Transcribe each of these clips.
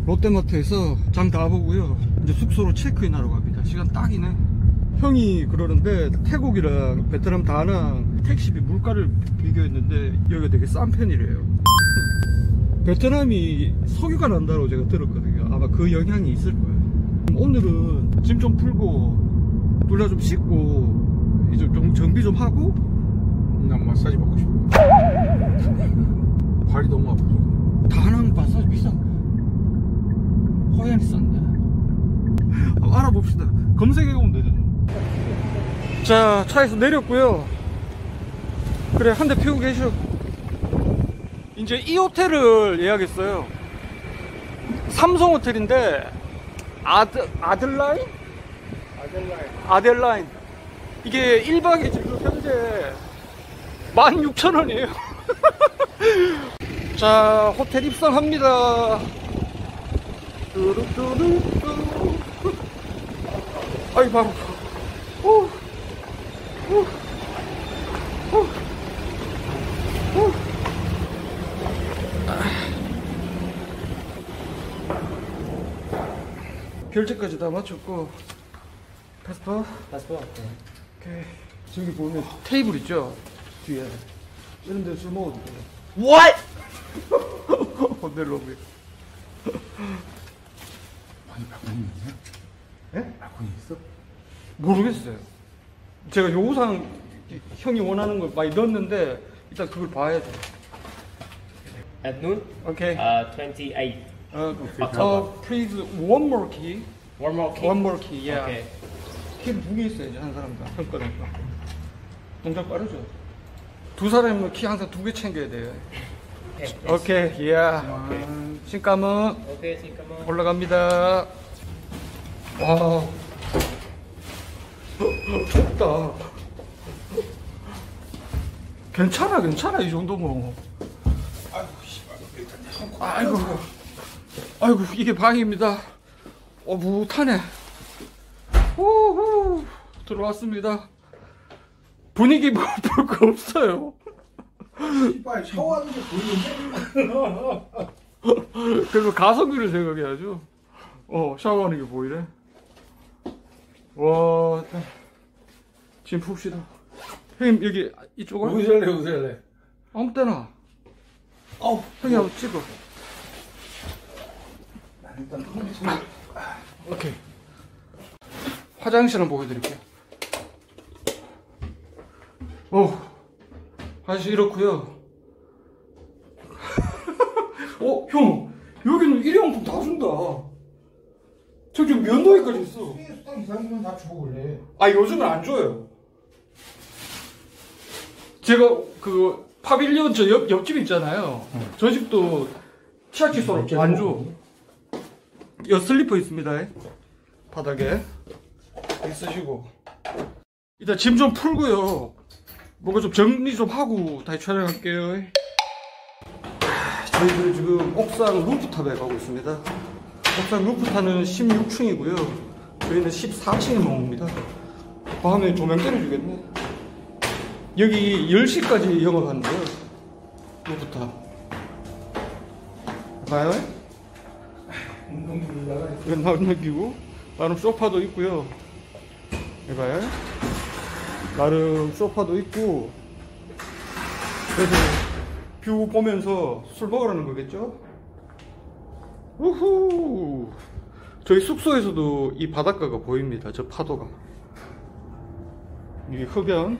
롯데마트에서 장 다 보고요. 이제 숙소로 체크인 하러 갑니다. 시간 딱이네. 형이 그러는데 태국이랑 베트남 다낭 택시비 물가를 비교했는데 여기가 되게 싼 편이래요. 베트남이 석유가 난다고 제가 들었거든요. 아마 그 영향이 있을 거예요. 오늘은 짐 좀 풀고 둘 다 좀 씻고 이제 좀 정비 좀 하고. 난 마사지 받고 싶어. 발이 너무 아프죠. 다낭 마사지 비싼 허연이 싼데. 알아봅시다. 검색해보면 되잖아. 자, 차에서 내렸고요. 그래, 한 대 피우고 계셔. 이제 이 호텔을 예약했어요. 삼성 호텔인데 아델라인? 아델라인. 이게 1박에 지금 현재 16,000원이에요. 자, 호텔 입성합니다. 뚜루뚜루뚜. 아이, 바로. 결제까지 다 마쳤고. 패스포? 오케이. 저기 보면 테이블 있죠? 뒤에. 이런 데서 술 먹어도 돼요. What? 호텔 로비. 아니, 발코니 있냐? 예? 발코니 있어? 모르겠어요. 제가 요구사항 형이 원하는 걸 많이 넣었는데 일단 그걸 봐야 돼. At noon? 오케이. 28. Please one more key. One more key? One more key. Yeah. Okay. 키를 2개 있어야지 한 사람당. 한 거니까. 동작 빠르죠? 두 사람은 키 항상 2개 챙겨야 돼요. 오케이. Yeah. 신까문 Okay, 잠깐만. 올라갑니다. 와. 좁다. 괜찮아 이 정도면. 아이고 이게 방입니다. 못하네. 우후 들어왔습니다. 분위기 볼 거 없어요. 빨리 샤워하는 게 보이는데? 그래서 가성비를 생각해야죠. 샤워하는 게 보이네. 와, 지금 풉시다. 형님 여기 이쪽을? 어디서 할래? 아무 때나. 형이 한번 찍어. 일단 오케이. 화장실 한번 보여드릴게요. 화장실 이렇고요. 형, 여기는 일회용품 다 준다. 저기 면도기까지 있어. 수당 이상이면 다 주고 원래. 요즘은 안 줘요. 제가 그 파빌리온 저 옆집 있잖아요. 저 집도 치약 칫솔 안 줘. 슬리퍼 있습니다. 바닥에 있으시고. 일단 짐 좀 풀고요. 뭔가 좀 정리 좀 하고 다시 촬영할게요. 저희들은 지금 옥상 루프탑에 가고 있습니다. 옥상 루프탑은 16층이고요. 저희는 14층에 머뭅니다. 밤에 조명 때려주겠네. 여기 10시까지 영업하는데요. 루프탑. 봐요? 이건 남기고 나름 소파도 있고요. 이봐요. 나름 소파도 있고. 그래서 뷰 보면서 술 먹으라는 거겠죠? 우후. 저희 숙소에서도 이 바닷가가 보입니다. 저 파도가. 이게 흡연.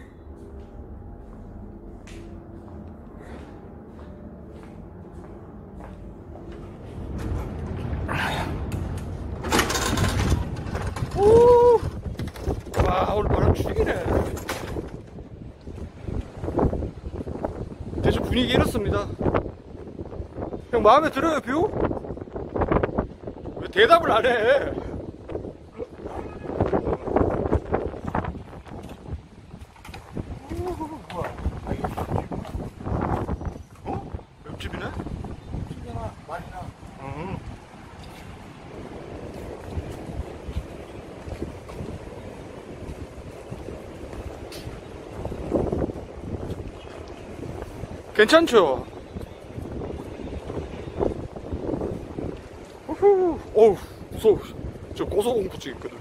오! 와, 오늘 바람 죽이네. 대충 분위기 이렇습니다. 형 마음에 들어요, 뷰? 왜 대답을 안 해? 옆집이네? 집이나 말이나. 괜찮죠? 어우, 무서워. 저 고소공포증 있거든.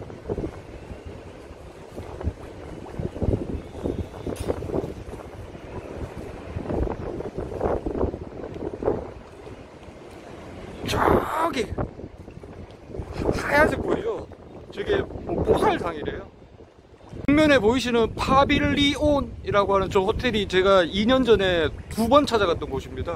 저기 하얀색 보이죠? 저게 뭐 보살상이래요. 정면에 보이시는 파빌리온이라고 하는 저 호텔이 제가 2년 전에 2번 찾아갔던 곳입니다.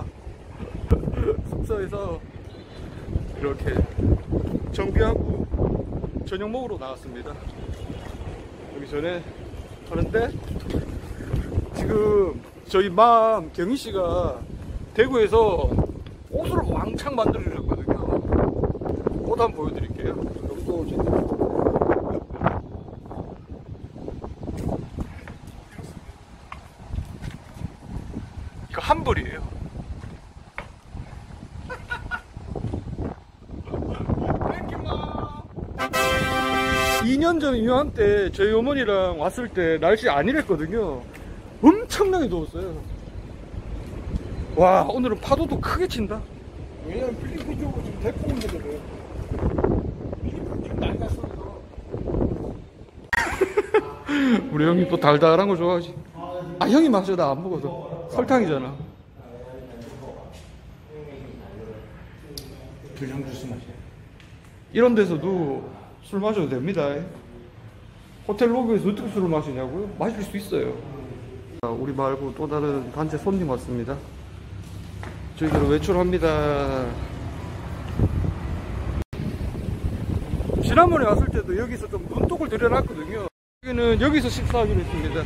숙소에서 이렇게 정비하고 저녁 먹으러 나왔습니다. 여기 전에 하는데 지금 저희 맘 경희씨가 대구에서 옷을 왕창 만들어주셨거든요. 옷 한번 보여드릴게요. 여기 또 이거 한 벌이에요. 2년 전 이맘때 저희 어머니랑 왔을 때 날씨 안 이랬거든요. 엄청나게 더웠어요. 와, 오늘은 파도도 크게 친다. 왜냐면 필리핀 쪽으로 지금 대포 온대거든. 필리핀 지금 난리 났어. 우리 형이 또 달달한 거 좋아하지. 아, 형이 마셔. 나 안 먹어도. 설탕이잖아. 불량 주스 맛이야. 이런 데서도 술 마셔도 됩니다. 호텔 로비에서 어떻게 술을 마시냐고요? 마실 수 있어요. 우리 말고 또 다른 단체 손님 왔습니다. 저희들은 외출합니다. 지난번에 왔을 때도 여기서 좀 눈독을 들여놨거든요. 여기는 여기서 식사하기로 했습니다.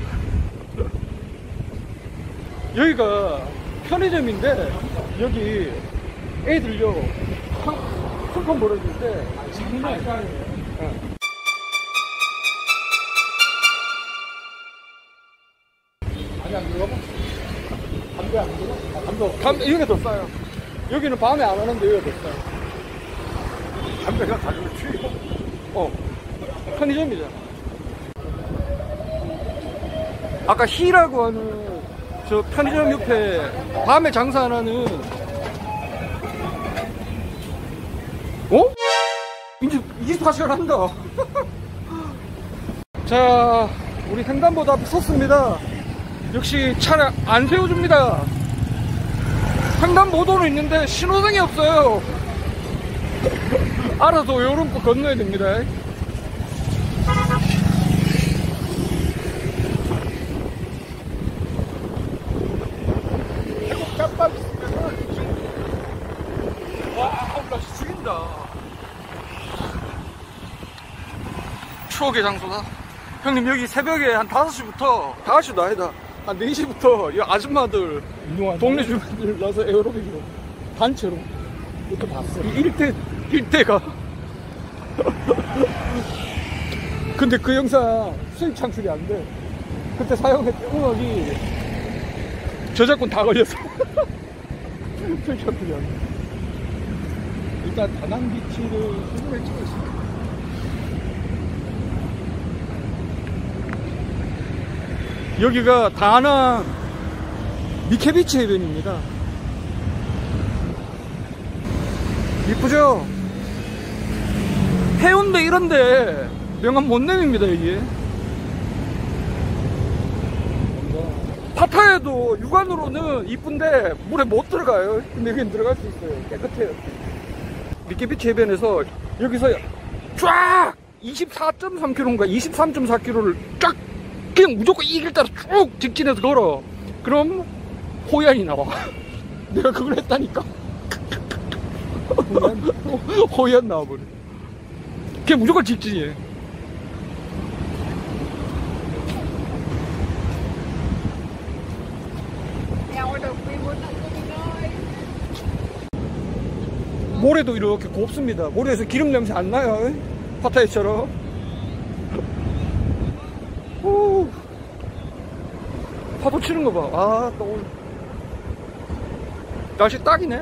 여기가 편의점인데 여기 애들요 술판 벌어줄 때 장난 아니에요. 아니 안 들어가? 담배 안 들어? 담배 여기가 더 싸요. 여기는 밤에 안 하는데 여기가 더 싸요. 담배가 가격을 추이고. 편의점이잖아. 아까 히라고 하는 저 편의점 옆에 밤에 장사 안 하는 이제 24시간 한다. 자, 우리 횡단보도 앞에 섰습니다. 역시 차를 안 세워줍니다. 횡단보도는 있는데 신호등이 없어요. 알아서 요런 거 건너야 됩니다. 깜빡 있으면은 와, 날씨 죽인다. 추억의 장소다. 형님, 여기 새벽에 한 5시부터, 5시도 아니다. 한 4시부터 이 아줌마들, 동네 주민들 나서 에어로빅으로, 단체로. 이것도 봤어. 이 일대가. 근데 그 영상 수익 창출이 안 돼. 그때 사용했던 음악이 저작권 다 걸렸어. 수익 창출이 안 돼. 일단 다낭비치를 사진을 찍고 있습니다. 여기가 다낭 미케비치 해변입니다. 이쁘죠? 해운대 이런데 명함 못 내밉니다. 이게 파타야도 육안으로는 이쁜데 물에 못 들어가요. 근데 여기는 들어갈 수 있어요. 깨끗해요. 미케비치 해변에서 여기서 쫙 24.3km인가 23.4km를 쫙 그냥 무조건 이 길 따라 쭉 직진해서 걸어. 그럼 호얀이 나와. 내가 그걸 했다니까. 호얀 나와버려. 그냥 무조건 직진이에요. 모래도 이렇게 곱습니다. 모래에서 기름 냄새 안 나요. 파타야처럼. 파도 치는 거 봐. 아, 또 오늘 날씨 딱이네.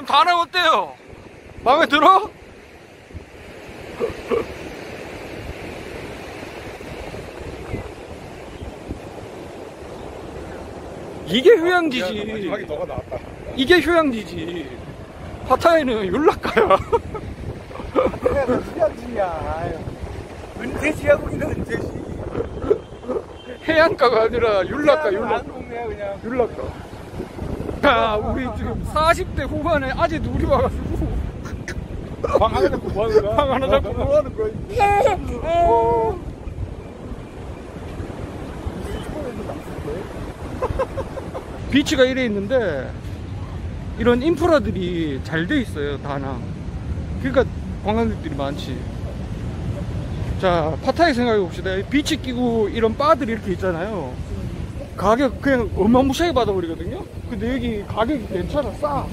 지금 다낭 어때요? 마음에 들어? 이게 휴양지지. 마지막에 너가 나왔다. 이게 휴양지지. 파타야는 율락가야. 휴양지야. 은퇴시야 거기는 은퇴시. 해안가가 아니라 율락가, 율락가. 동네야 그냥. 율락가. 야, 우리 지금 40대 후반에 아재 둘이 와가지고 방 하나 잡고 뭐 하는 거야? 방 하나 잡고 뭐 하는 거야? 비치가 이래 있는데 이런 인프라들이 잘 돼 있어요, 다낭. 그러니까 관광객들이 많지. 자, 파타야 생각해 봅시다. 비치 끼고 이런 바들이 이렇게 있잖아요. 가격 그냥 어마무시하게 받아버리거든요. 근데 여기 가격이 괜찮아, 싸.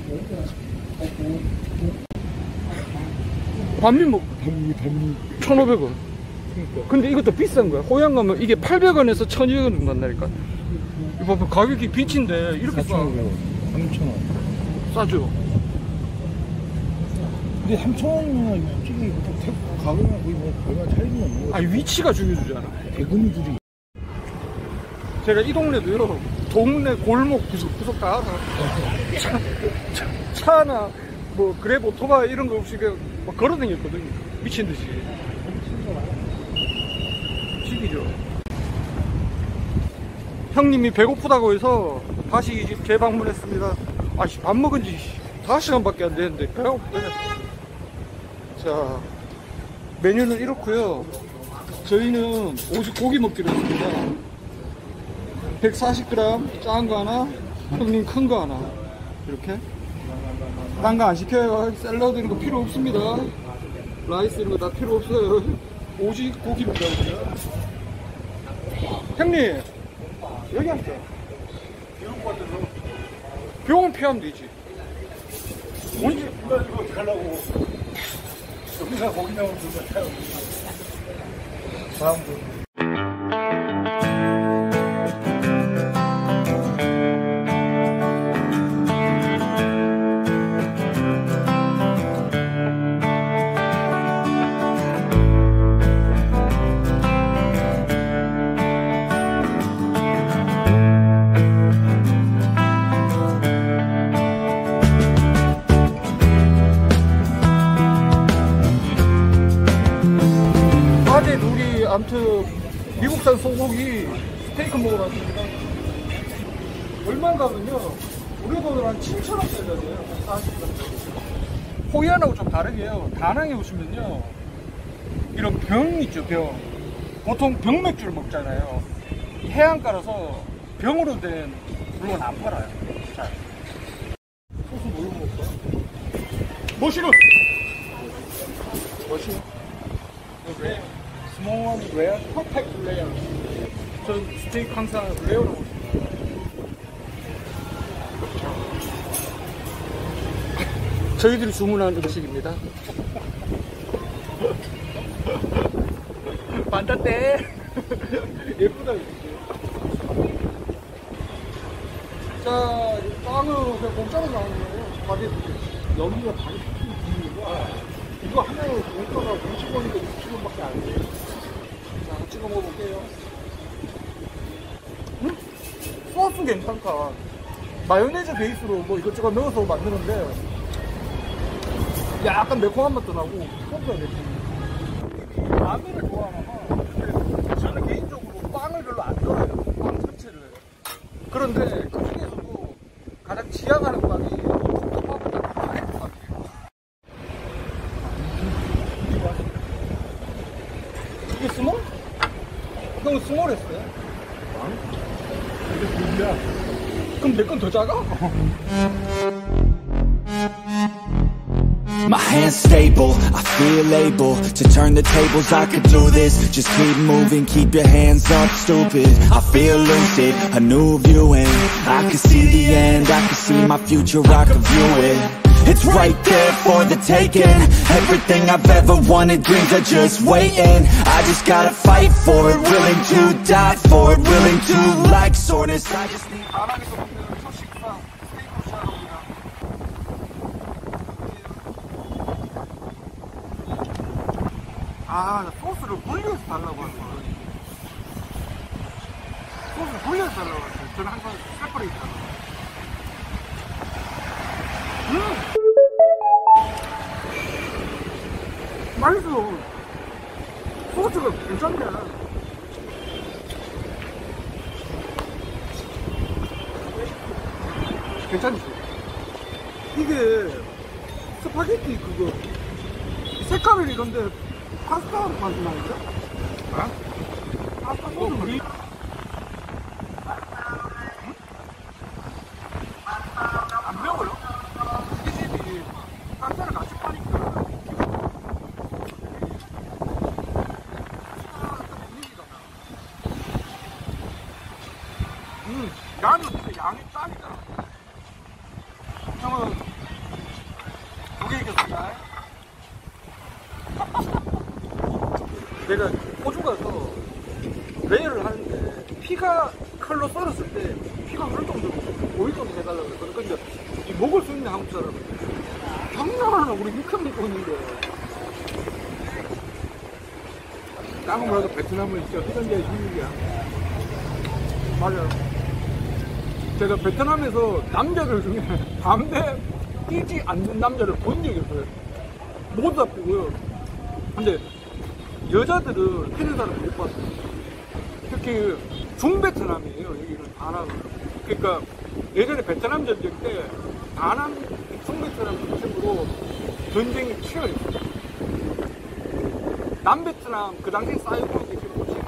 반민 뭐 1,500원. 근데 이것도 비싼 거야. 호양 가면 이게 800원에서 1,200원 정도 한다니까. 이거 봐, 가격이 비치인데 이렇게 싸. 3,000원. 싸죠. 근데 3,000원이면 솔직히 태국 가격이랑 거의 뭐 얼마 차이는 없는 거. 아니, 위치가 중요주잖아. 대금이들이. 제가 이 동네도요, 동네 골목 구석구석 다 알아. 차나 뭐 그랩 오토바이 이런 거 없이 그냥 막 걸어다녔거든요. 미친 듯이. 집이죠. 형님이 배고프다고 해서 다시 이 집 재방문했습니다. 아씨, 밥 먹은 지 5시간밖에 안 됐는데 배가 고프네. 자, 메뉴는 이렇고요. 저희는 오직 고기 먹기로 했습니다. 140g 작은 거 하나, 형님 큰 거 하나. 이렇게. 딴 거 안 시켜요. 샐러드 이런 거 필요 없습니다. 라이스 이런 거 다 필요 없어요. 오직 고기입니다. 형님, 여기 앉자. 병원 피하면 되지. 언제? 이거 어떡하려고. 여기가 거기 나오면 좋다. 다음 분. 아재 둘이 아무튼 미국산 소고기 스테이크 먹으러 왔습니다. 얼마인가 하면요, 우리 돈으로 한 7,000원짜리예요. 40g. 호이안하고 좀 다르게요. 다낭에 오시면요, 이런 병 있죠, 병. 보통 병맥주를 먹잖아요. 이 해안가라서 병으로 된 물건 안 팔아요. 잘. 소스 뭘로 먹을까? 머시룸! 머시룸? 네. 스몰 레어? 퍼펙트 레어. 전 스테이크 항상 레어로 먹습니다. 저희들이 주문한 음식입니다. 반다떼. 예쁘다. 자, 빵은 그냥 공짜로 나오는 거예요. 가게 여기가 다리 이유가 이거 하나에 원가가 50원인데 60원밖에 안 돼요. 자, 찍어 먹어볼게요. 소스 괜찮다. 마요네즈 베이스로 뭐 이것저것 넣어서 만드는데 약간 매콤한 맛도 나고 소스가 매콤해. 라면을 좋아하나 봐. 근데 저는 개인적으로 빵을 별로 안 좋아해요. 빵 자체를. 그런데 그 중에서도 가장 지향하는 빵이 볶음밥보다 빵이에요. 이게 스몰? 형은 스몰 했어요? 이게 고기야. 그럼 내 건 더 작아? My hands stable, I feel able to turn the tables, I could do this. Just keep moving, keep your hands up, stupid. I feel lucid, a new viewing. I can see the end, I can see my future, I can view it. It's right there for the taking. Everything I've ever wanted, dreams are just waiting. I just gotta fight for it, willing to die for it, willing to like soreness. I just need. 다낭에서 먹는 첫 식사 스테이크로 시작합니다. 아, 소스를 불려서 달라고 하는 거예요. 소스를 불려서 달라고 했어요. 저는 항상 세퍼레이트 달라고. 맛있어. 소스가 괜찮네. 괜찮지? 이게 스파게티 그거 색깔은 이건데 파스타 맛이 나는데? 파스타 소스 맛이 안 매워요? 이 집이 파스타를 같이 파니까 나는 진짜 양이 딱이다. 형은 두개 이겼습니다. 내가 호주 가서 레이를 하는데 피가 칼로 썰었을 때 피가 흐를 정도로 보일 정도 해달라고 그랬거든. 근데 이 먹을 수 있는 한국 사람은 장난하나 우리 육회 먹고 있는데 딴거 뭐라도 베트남은 진짜 후전자의 신기야. 맞아요. 제가 베트남에서 남자들 중에 담배 끼지 않는 남자를 본 적이 없어요. 모두 다 피고요. 근데 여자들은 피는 사람 못 봤어요. 특히 중베트남이에요. 여기는 다낭은. 그러니까 예전에 베트남 전쟁 때 다낭 중베트남 중심으로 전쟁이 치열했어요. 남베트남 그 당시 사이곤 이렇게 호치민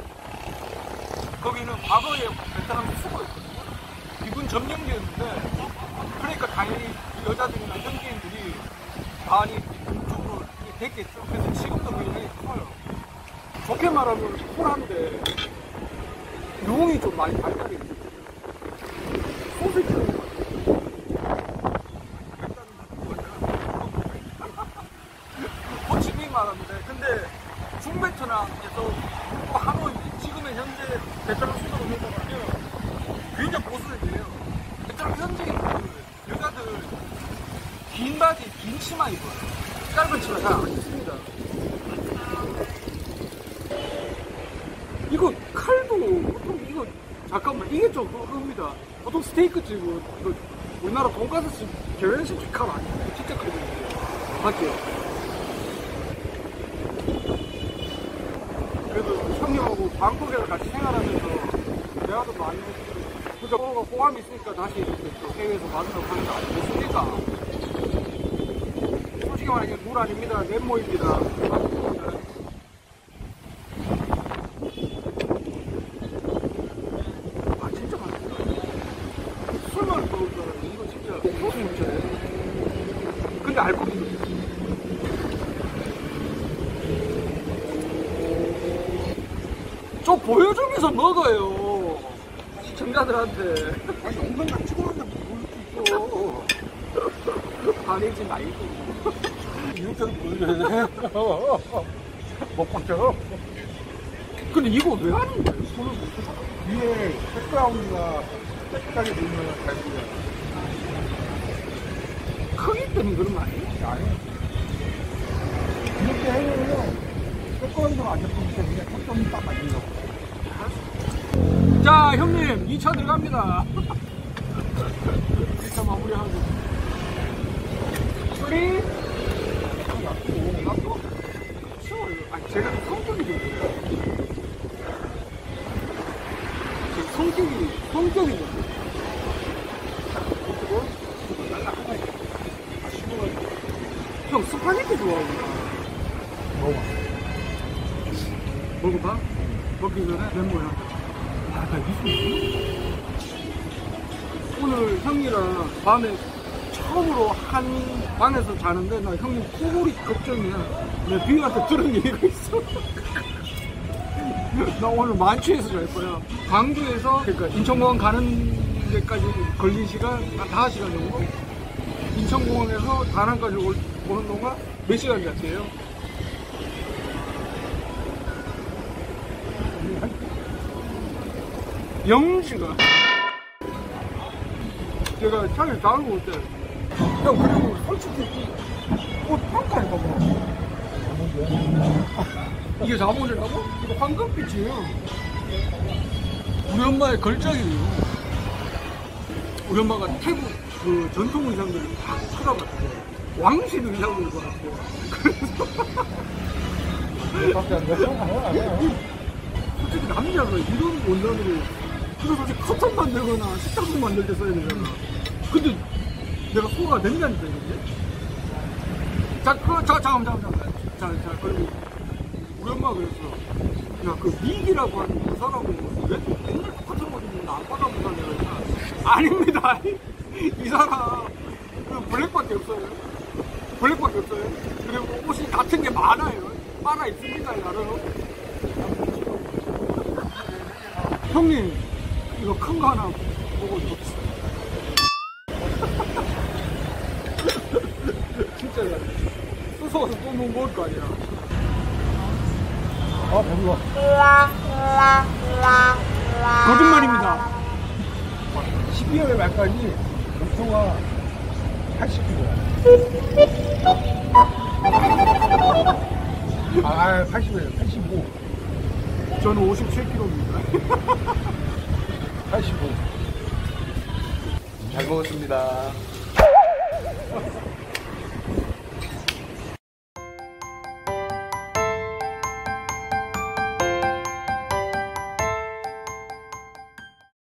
거기는 과거에 베트남 수거였거든요. 미군 점령지였는데 그러니까 당연히 여자들이나 현지인들이 많이 이쪽으로 됐겠죠. 그래서 지금도 굉장히 커요. 좋게 말하면 쿨한데 유흥이 좀 많이 발달이 있어요. 소세지 호치민 말하는데 근데 중베트남에서 하노이 지금의 현재 베트남 수도로 넘어가면 굉장히 보수적이에요. 베트남 현지인들 여자들 긴 바지 긴 치마 입어요. 짧은 치마 잘 안 입습니다. 이거 칼도 보통 이거 잠깐만 이게 좀 그겁니다. 보통 스테이크집은 이거 우리나라 돈가스집 결혼식 칼 아니에요. 진짜 크거든요. 맞죠? 그래도 형님하고 방콕에서 같이 생활하면서 대화도 많이 했고 그러니까 호감이 있으니까 다시 이렇게 또 해외에서 만나러 가는 거 아니겠습니까? 솔직히 말하면 물 아닙니다. 넷모입니다. 아 진짜 맛있다. 술만 먹을 줄 알았는데 이거 진짜 소스 무쳐요. 근데 알코올이 있어. 저 보여주면서 먹어요. 시청자들한테. 아니, 영상 같이 보는데 뭘 있어. 반해지 말고. 이렇게 보여줘야 돼. 먹방처럼. 근데 이거 왜 하는 거예요? 손을 못 써. 위에 백그라운드가 색깔이 보이면 잘 보여. 크기 때문에 그런 거 아니에요? 아니에요. 이렇게 해놓으면 백그라운드가 안 잡히기 때문에 초점이 딱 맞는 거. 자, 형님, 2차 들어갑니다. 2차 마무리하고. 소리? 나도? 쉬워요. 아니, 제가 성격이 좀 그래요. 제 성격이 좀 그래요. 그리고, 날라가나 있어. 아, 씹어가지고. 형, 스파게티 좋아하구나. 먹어봐. 먹기 전에 멤버야. 아, 나 미쳤어. 오늘 형이랑 밤에 처음으로 한 방에서 자는데 나 형님 코골이 걱정이야. 내가 비한테 들은 얘기가 있어. 나 오늘 만취해서 잘 거야. 광주에서 그러니까 인천공항 가는 데까지 걸린 시간 한 5시간 정도. 인천공항에서 다낭까지 오는 동안 몇 시간 잤대요? 영시가 제가 차를 다 알고 올 때 형 그리고 솔직히 옷 평가해봐 봐. 이게 자본이라고? 이거 황금빛이에요. 우리 엄마의 걸작이에요. 우리 엄마가 태국 그 전통 의상들을 다 쳐다봤어요. 왕실 의상을 입어놨어요. 그래서 솔직히 남자가 이런 원단으로 그래서 솔직히 커튼 만들거나 식탁도 만들 때 써야 되잖아. 근데 내가 소화가 된다니까 이게. 잠깐만. 자, 그리고 우리 엄마가 그랬어. 야, 그 미기라고 하는 그 사람은 왜 맨날 똑같은 거 입는 안 받아보다 내가 했잖아. 아닙니다. 이 사람 그 블랙밖에 없어요. 블랙밖에 없어요. 그리고 옷이 같은 게 많아요. 빨아 입습니다, 알아요? 형님, 이거 큰 거 하나 보고 줍시다. 진짜 쏘서워서 또 못 먹을 거 아니야. 아, 배불러. 거짓말입니다. 12월 말까지 목표가 80kg야. 아, 80이에요. 85. 저는 57kg입니다. 85. 잘 먹었습니다.